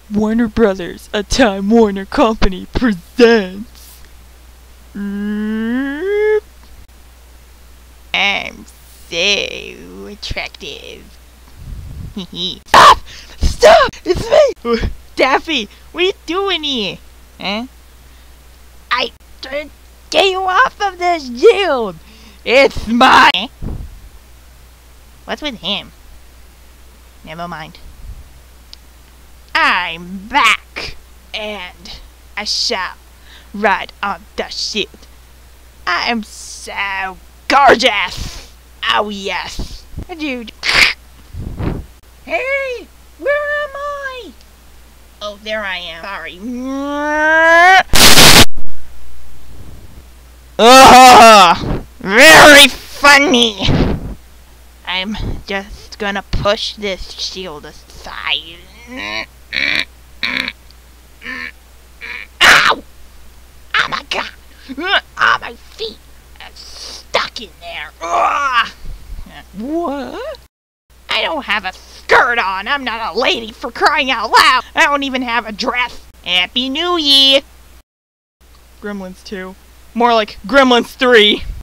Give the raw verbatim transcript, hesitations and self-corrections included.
Warner Brothers, a Time Warner Company presents. Mm, I'm so attractive. Stop! Stop! It's me! Daffy, what are you doing here? Huh? I tried to get you off of this shield! It's mine! What's with him? Never mind. I'm back! And I shall ride on the shield. I am so gorgeous! Oh yes! Dude. Hey! Where am I? Oh, there I am. Sorry. Ah! Very funny! I'm just gonna push this shield aside. Ow! Oh my god! Oh, my feet are stuck in there. Ugh. What? I don't have a skirt on. I'm not a lady, for crying out loud. I don't even have a dress. Happy New Year! Gremlins two. More like Gremlins three.